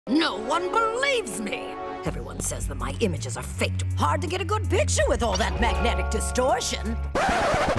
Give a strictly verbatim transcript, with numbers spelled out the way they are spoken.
No one believes me. Everyone says that my images are faked. Hard to get a good picture with all that magnetic distortion.